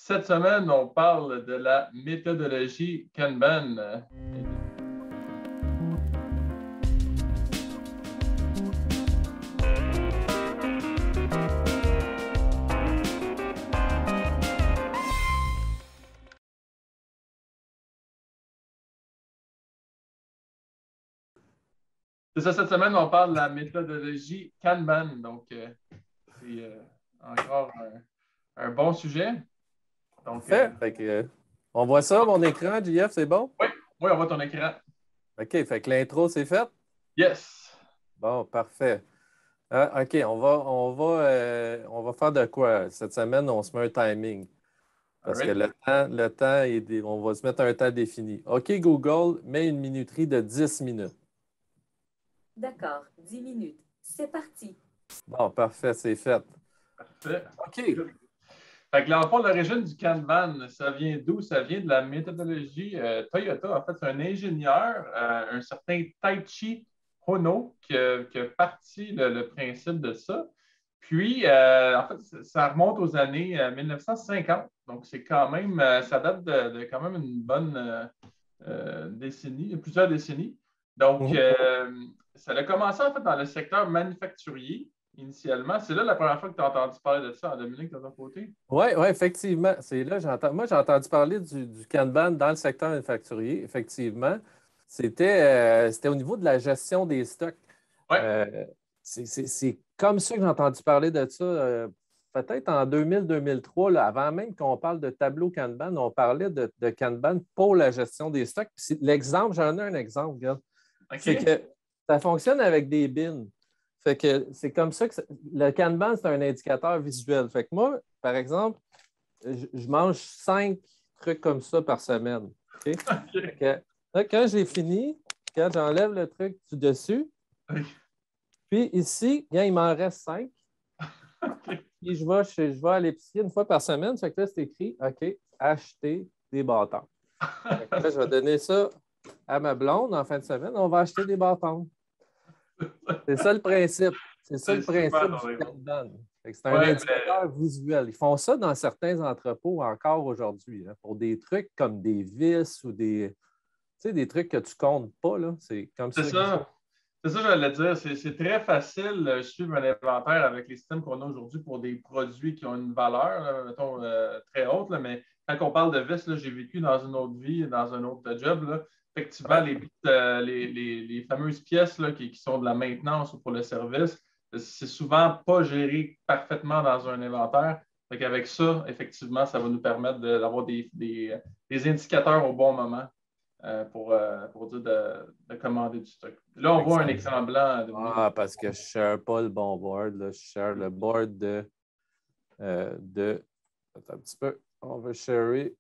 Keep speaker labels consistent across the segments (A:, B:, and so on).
A: Cette semaine, on parle de la méthodologie Kanban. C'est ça, cette semaine, on parle de la méthodologie Kanban. Donc, c'est encore un bon sujet. Donc,
B: Parfait. On voit ça, mon écran, JF, c'est bon?
A: oui, on voit ton écran.
B: OK, fait que l'intro, c'est fait?
A: Yes.
B: Bon, parfait. OK, on va faire de quoi? Cette semaine, on se met un timing. Parce que
A: Alright.
B: on va se mettre un temps défini. OK, Google, mets une minuterie de 10 minutes.
C: D'accord, 10 minutes. C'est parti.
B: Bon, parfait, c'est fait.
A: Parfait.
B: OK.
A: Fait que, dans le fond, l'origine du Kanban, ça vient d'où? Ça vient de la méthodologie Toyota. En fait, c'est un ingénieur, un certain Taichi Hono, qui a parti le principe de ça. Puis, en fait, ça remonte aux années 1950. Donc, c'est quand même, ça date de quand même une bonne décennie, plusieurs décennies. Donc, ça a commencé en fait dans le secteur manufacturier initialement. C'est là la première fois que tu as entendu parler de ça, Dominique, de ton côté?
B: Oui, effectivement. C'est là, moi, j'ai entendu parler du Kanban dans le secteur manufacturier. Effectivement, c'était au niveau de la gestion des stocks.
A: Ouais.
B: C'est comme ça que j'ai entendu parler de ça. Peut-être en 2000-2003, avant même qu'on parle de tableau Kanban, on parlait de Kanban pour la gestion des stocks. L'exemple, j'en ai un exemple, regarde.
A: OK.
B: C'est que ça fonctionne avec des bins. Fait que c'est comme ça que le Kanban, c'est un indicateur visuel. Fait que moi, par exemple, je mange 5 trucs comme ça par semaine. OK? Fait que, là, quand j'ai fini, quand j'enlève le truc du dessus, puis ici, bien, il m'en reste 5. Puis je vais à l'épicerie une fois par semaine. Fait que là, c'est écrit OK, acheter des bâtons. Là, je vais donner ça à ma blonde en fin de semaine. On va acheter des bâtons. C'est ça le principe. C'est ça le principe du Kanban. C'est un indicateur visuel. Ils font ça dans certains entrepôts encore aujourd'hui, hein, pour des trucs comme des vis ou des trucs que tu ne comptes pas. C'est comme ça.
A: C'est ça. C'est ça que j'allais dire. C'est très facile de suivre un inventaire avec les systèmes qu'on a aujourd'hui pour des produits qui ont une valeur, là, mettons, très haute. Là, mais quand on parle de vis, j'ai vécu dans une autre vie, dans un autre job. Là, effectivement, les fameuses pièces là, qui sont de la maintenance ou pour le service, c'est souvent pas géré parfaitement dans un inventaire. Avec ça, effectivement, ça va nous permettre d'avoir des indicateurs au bon moment. Pour dire de commander du stock. Là, on voit un écran blanc.
B: Parce que je ne share pas le bon board. Là. Je share le board de. Attends un petit peu. On va sharer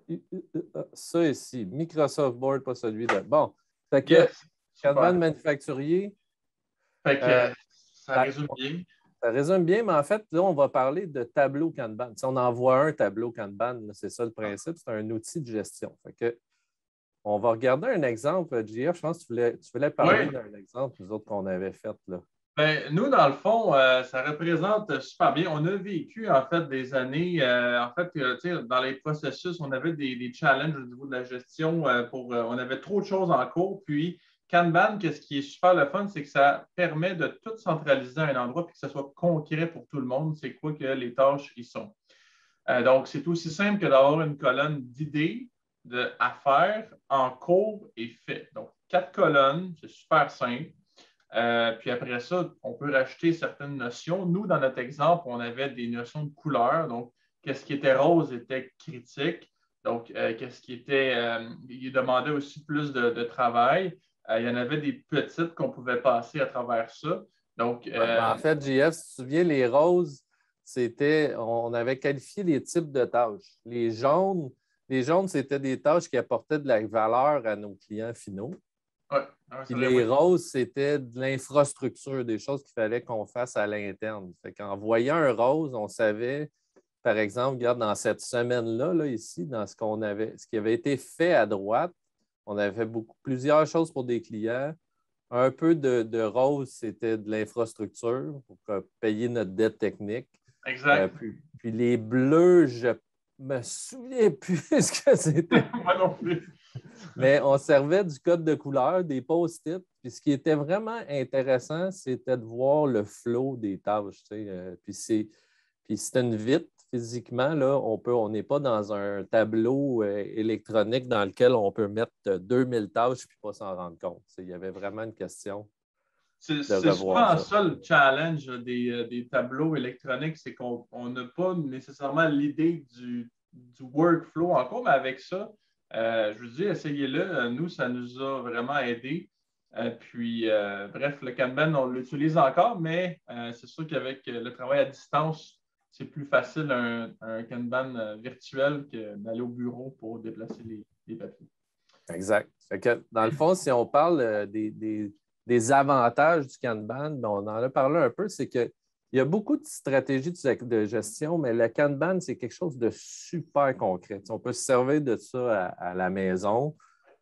B: ça ici. Microsoft Board, pas celui de. Bon. Fait que Kanban manufacturier.
A: Fait que ça résume bien.
B: Ça résume bien, mais en fait, là, on va parler de tableau Kanban. Si on envoie un tableau Kanban, c'est ça le principe. C'est un outil de gestion. Fait que on va regarder un exemple, JF. Je pense que tu voulais parler d'un exemple, nous autres, qu'on avait fait. Là.
A: Ben, nous, dans le fond, ça représente super bien. On a vécu, en fait, des années. Dans les processus, on avait des challenges au niveau de la gestion. On avait trop de choses en cours. Puis, Kanban, ce qui est super le fun, c'est que ça permet de tout centraliser à un endroit et que ce soit concret pour tout le monde. C'est quoi que les tâches y sont. Donc, c'est aussi simple que d'avoir une colonne d'idées, à faire en cours et fait. Donc, 4 colonnes, c'est super simple. Puis après ça, on peut rajouter certaines notions. Nous, dans notre exemple, on avait des notions de couleur. Donc, qu'est-ce qui était rose était critique. Donc, qu'est-ce qui était. Il demandait aussi plus de travail. Il y en avait des petites qu'on pouvait passer à travers ça. Donc,
B: en fait, JF, si tu te souviens, les roses, on avait qualifié les types de tâches. Les jaunes, c'était des tâches qui apportaient de la valeur à nos clients finaux. Puis les roses, c'était de l'infrastructure, des choses qu'il fallait qu'on fasse à l'interne. En voyant un rose, on savait, par exemple, regarde, dans cette semaine-là, là, ici, dans ce qui avait été fait à droite, on avait fait plusieurs choses pour des clients. Un peu de rose, c'était de l'infrastructure pour payer notre dette technique.
A: Exact.
B: Puis les bleus, me souviens plus ce que c'était.
A: Moi non plus.
B: Mais on servait du code de couleur, des post-it. Puis ce qui était vraiment intéressant, c'était de voir le flow des tâches. Puis c'est une vitre. Physiquement, là, on n'est pas dans un tableau électronique dans lequel on peut mettre 2000 tâches et pas s'en rendre compte. Il y avait vraiment une question
A: C'est
B: de
A: souvent
B: revoir ça.
A: ça le challenge des tableaux électroniques, c'est qu'on n'a pas nécessairement l'idée du workflow en cours, mais avec ça, je vous dis, essayez-le. Nous, ça nous a vraiment aidé. Bref, le Kanban, on l'utilise encore, mais c'est sûr qu'avec le travail à distance, c'est plus facile un Kanban virtuel que d'aller au bureau pour déplacer les papiers.
B: Exact. Fait que, dans le fond, si on parle des avantages du Kanban, ben, on en a parlé un peu, c'est qu'il y a beaucoup de stratégies de gestion, mais le Kanban, c'est quelque chose de super concret. On peut se servir de ça à la maison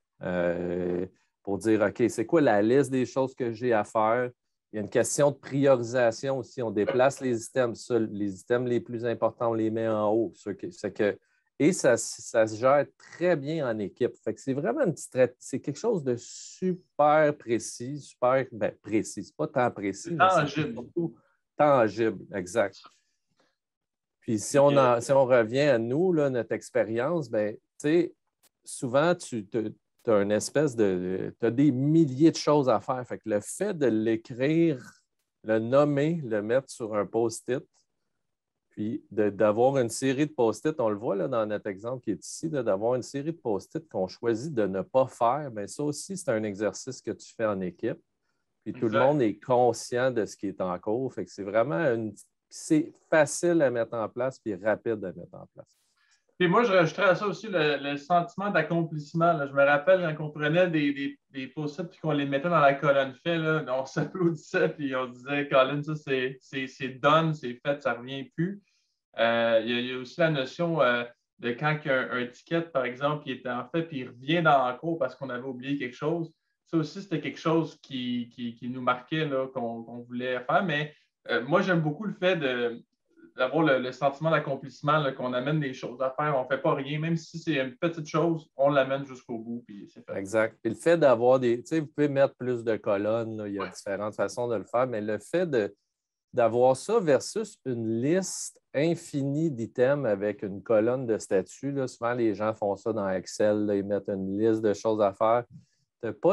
B: pour dire, OK, c'est quoi la liste des choses que j'ai à faire? Il y a une question de priorisation aussi. On déplace les items. Les items les plus importants, on les met en haut. Et ça se gère très bien en équipe. Fait que c'est vraiment c'est quelque chose de super précis, précis. C'est pas tant précis,
A: C'est
B: mais c'est
A: tangible.
B: surtout tangible, exact. Puis si on revient à nous, là, notre expérience, ben, tu sais, souvent, tu as une espèce de. Tu as des milliers de choses à faire. Fait que le fait de l'écrire, le nommer, le mettre sur un post-it, puis d'avoir une série de post-it, on le voit là, dans notre exemple qui est ici, d'avoir une série de post-it qu'on choisit de ne pas faire, bien, ça aussi, c'est un exercice que tu fais en équipe. Puis tout le monde est conscient de ce qui est en cours. Fait que c'est vraiment c'est facile à mettre en place puis rapide à mettre en place.
A: Puis moi, je rajouterais à ça aussi le sentiment d'accomplissement. Là. Je me rappelle quand on prenait des post-it puis qu'on les mettait dans la colonne fait, là, on s'applaudissait puis on disait, Colin, ça c'est done, c'est fait, ça ne revient plus. Il y a aussi la notion de quand il y a un ticket, par exemple, qui était en fait, puis il revient dans la cour parce qu'on avait oublié quelque chose. Ça aussi, c'était quelque chose qui nous marquait, qu'on voulait faire. Mais moi, j'aime beaucoup le fait d'avoir le sentiment d'accomplissement, qu'on amène des choses à faire. On ne fait pas rien, même si c'est une petite chose, on l'amène jusqu'au bout, puis c'est fait.
B: Exact. Puis le fait d'avoir des. Tu sais, vous pouvez mettre plus de colonnes, là, il y a différentes façons de le faire, mais le fait d'avoir ça versus une liste infinie d'items avec une colonne de statuts, là, souvent les gens font ça dans Excel, là, ils mettent une liste de choses à faire. T'as pas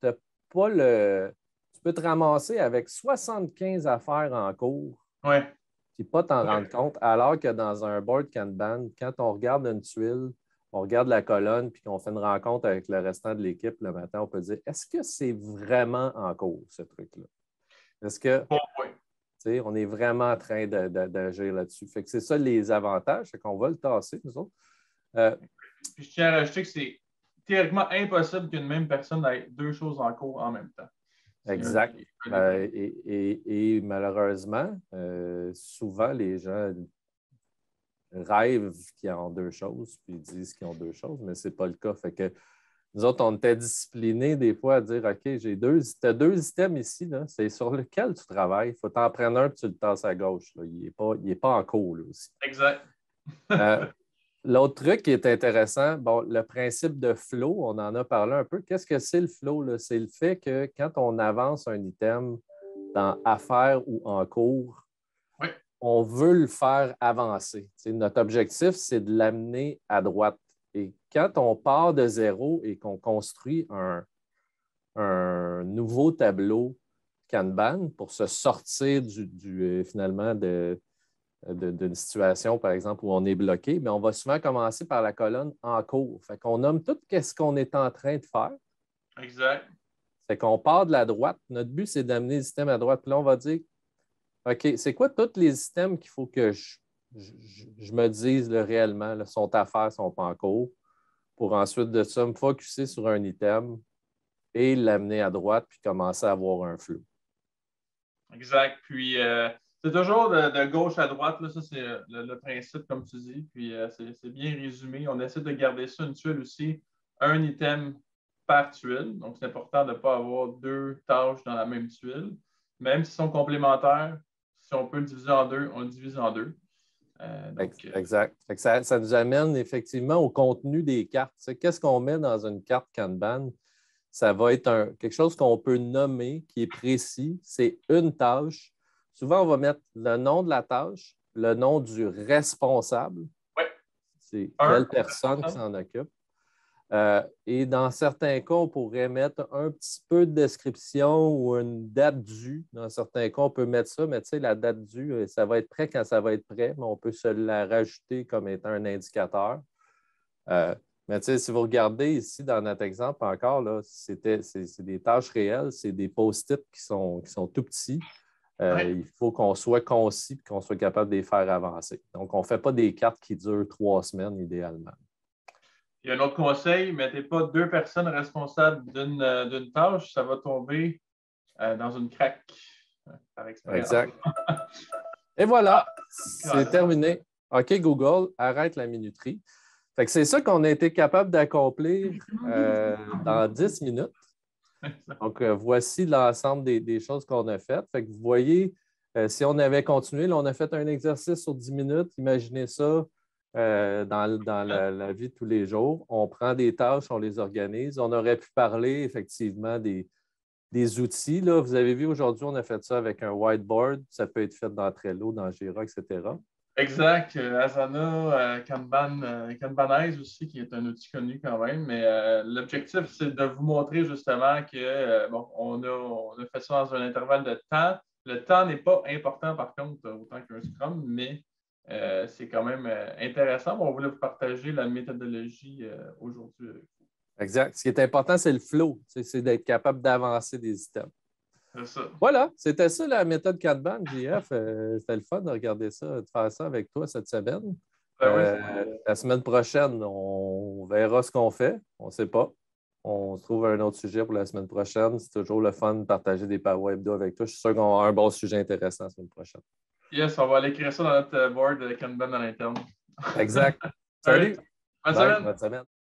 B: le. Tu peux te ramasser avec 75 affaires en cours.
A: Ouais.
B: Puis pas t'en rendre compte, alors que dans un board Kanban, quand on regarde une tuile, on regarde la colonne, puis qu'on fait une rencontre avec le restant de l'équipe le matin, on peut dire, est-ce que c'est vraiment en cours, ce truc-là? Est-ce que on est vraiment en train d'agir là-dessus? Fait que c'est ça les avantages, c'est qu'on va le tasser, nous autres.
A: Puis je tiens à rajouter que c'est théoriquement impossible qu'une même personne ait deux choses en cours en même temps.
B: Exact. Et malheureusement, souvent, les gens rêvent qu'ils ont deux choses, puis ils disent qu'ils ont deux choses, mais ce n'est pas le cas. Fait que nous autres, on était disciplinés des fois à dire OK, tu as deux items ici, là, c'est sur lequel tu travailles. Il faut t'en prendre un et tu le tasses à gauche. Là. Il n'est pas en cours là, aussi.
A: Exact.
B: L'autre truc qui est intéressant, bon, le principe de flow, on en a parlé un peu. Qu'est-ce que c'est le flow? Là? C'est le fait que quand on avance un item dans affaires ou en cours,
A: oui,
B: on veut le faire avancer. T'sais, notre objectif, c'est de l'amener à droite. Et quand on part de zéro et qu'on construit un nouveau tableau Kanban pour se sortir finalement d'une situation, par exemple, où on est bloqué, mais on va souvent commencer par la colonne en cours. Fait qu'on nomme tout ce qu'on est en train de faire.
A: Exact.
B: Fait qu'on part de la droite. Notre but, c'est d'amener le système à droite. Puis là, on va dire, OK, c'est quoi tous les systèmes qu'il faut que je me dise là, réellement, là, sont à faire, sont pas en cours, pour ensuite de ça me focusser sur un item et l'amener à droite, puis commencer à avoir un flou.
A: Exact. Puis, c'est toujours de gauche à droite. Là, ça, c'est le principe, comme tu dis. Puis, c'est bien résumé. On essaie de garder ça une tuile aussi, un item par tuile. Donc, c'est important de ne pas avoir deux tâches dans la même tuile. Même s'ils sont complémentaires, si on peut le diviser en deux, on le divise en deux.
B: Exact. Fait que ça nous amène effectivement au contenu des cartes. Qu'est-ce qu'on met dans une carte Kanban? Ça va être quelque chose qu'on peut nommer, qui est précis. C'est une tâche. Souvent, on va mettre le nom de la tâche, le nom du responsable.
A: Oui.
B: C'est quelle personne qui s'en occupe. Et dans certains cas, on pourrait mettre un petit peu de description ou une date due. Dans certains cas, on peut mettre ça, mais tu sais, la date due, ça va être prêt quand ça va être prêt, mais on peut se la rajouter comme étant un indicateur. Mais tu sais, si vous regardez ici dans notre exemple encore, là, c'est des tâches réelles, c'est des post-it qui sont tout petits. Il faut qu'on soit concis et qu'on soit capable de les faire avancer. Donc, on ne fait pas des cartes qui durent 3 semaines idéalement.
A: Il y a un autre conseil, mettez pas 2 personnes responsables d'une tâche, ça va tomber dans une craque par expérience.
B: Exact. Et voilà, c'est terminé. OK, Google, arrête la minuterie. Fait que c'est ça qu'on a été capable d'accomplir dans 10 minutes. Donc, voici l'ensemble des choses qu'on a faites. Fait que vous voyez, si on avait continué, là, on a fait un exercice sur 10 minutes. Imaginez ça. Dans la vie de tous les jours. On prend des tâches, on les organise. On aurait pu parler effectivement des outils. Là. Vous avez vu, aujourd'hui, on a fait ça avec un whiteboard. Ça peut être fait dans Trello, dans Jira, etc.
A: Exact. Asana, Kanbanize aussi, qui est un outil connu quand même. Mais l'objectif, c'est de vous montrer justement que on a fait ça dans un intervalle de temps. Le temps n'est pas important, par contre, autant qu'un Scrum, mais c'est quand même intéressant. On voulait vous partager la méthodologie aujourd'hui avec vous.
B: Exact. Ce qui est important, c'est le flow. C'est d'être capable d'avancer des items.
A: C'est ça.
B: Voilà, c'était ça la méthode Kanban, JF. C'était le fun de regarder ça, de faire ça avec toi cette semaine. La semaine prochaine, on verra ce qu'on fait. On ne sait pas. On se trouve un autre sujet pour la semaine prochaine. C'est toujours le fun de partager des Power Hebdo avec toi. Je suis sûr qu'on va avoir un bon sujet intéressant la semaine prochaine.
A: Yes, on va aller écrire ça dans notre board Kanban à l'interne.
B: Exact. Salut.
A: Bonne semaine.
B: Bonne semaine.